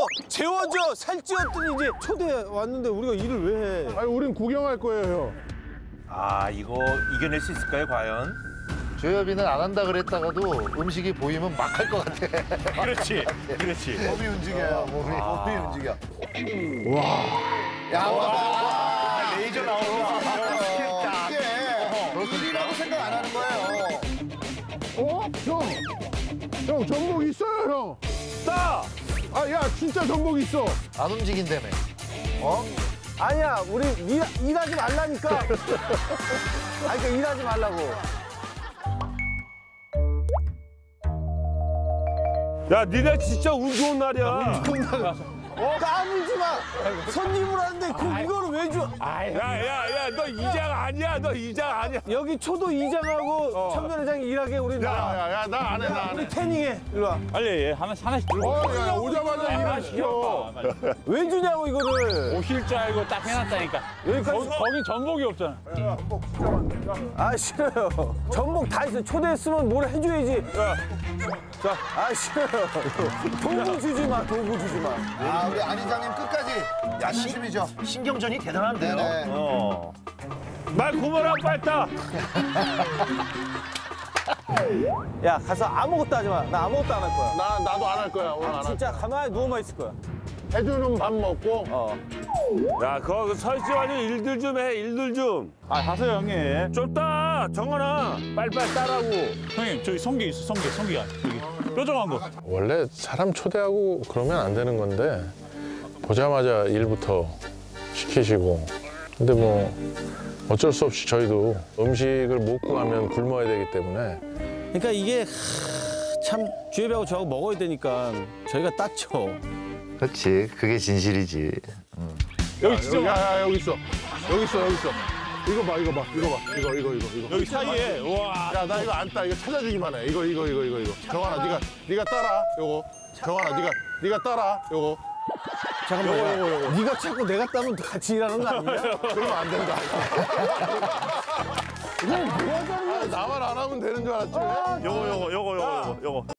재워줘 살찌웠더니 이제 초대 왔는데 우리가 일을 왜 해? 아니 우린 구경할 거예요, 형. 아, 이거 이겨낼 수 있을까요, 과연? 조엽이는 안 한다 그랬다가도 음식이 보이면 막 할 것 같아. 그렇지, 그렇지. 몸이 움직여요, 몸이 움직여. 와. 야, 와. 레이저 나오고. 이게 일이라고 생각 안 하는 거예요. 어? 형 전복 있어요, 형. 따! 아, 야, 진짜 전복 있어. 안 움직인다며. 아니야 우리 일하지 말라니까. 아니 그러니까 일하지 말라고. 야, 니네 진짜 운 좋은 날이야. 까불지 마. 손님을 하는데 이거를 왜 줘? 야, 너 이장 아니야. 너 이장 아니야. 여기 초도 이장하고 청년회장이 일하게 우리 야, 나 안 해, 나 안 해. 우리 태닝해. 일로 와. 빨리 하나씩 들고. 야, 오자마자 일을 시켜. 왜 주냐고 이거를. 오실 줄 알고 딱 해놨다니까. 여기까지. 거긴 전복이 없잖아. 아 싫어요. 전복 다 있어. 초대했으면 뭘 해줘야지. 자, 아 싫어요. 도구 주지 마. 도구 주지 마. 아, 우리 안 이장님 끝까지 양심이죠. 신경전이 대단한데요? 네네. 말 그만하고 빨리 따. 야 가서 아무것도 하지 마. 나 아무것도 안 할 거야. 나도 안 할 거야, 오늘 안 할 거야. 진짜 가만히 누워만 있을 거야. 해주는 밥 먹고. 야, 그거 설치 완전 일들 좀 해, 일들 좀. 아, 하세요, 형님. 좀 따, 정원아. 빨리빨리 따라고. 형님, 저기 성게 있어, 성게가. 여기. 뾰족한 거. 원래 사람 초대하고 그러면 안 되는 건데 보자마자 일부터 시키시고 근데 뭐 어쩔 수 없이 저희도 음식을 먹고 가면 굶어야 되기 때문에 그러니까 이게 참 주혜배하고 저하고 먹어야 되니까 저희가 땄죠. 그렇지, 그게 진실이지. 여기 진짜 야, 여기 있어. 여기 있어. 이거 봐. 이거. 여기 사이에. 우와. 야, 나 이거 안 따. 이거 찾아주기만 해. 이거. 정환아, 네가 따라. 요거. 정환아, 네가 따라. 요거. 잠깐만. 요거. 네가 자꾸 내가 따면 같이 일하는 거 아니야? 그러면 안 된다. 나만 안 하면 되는 줄 알았지. 왜? 요거.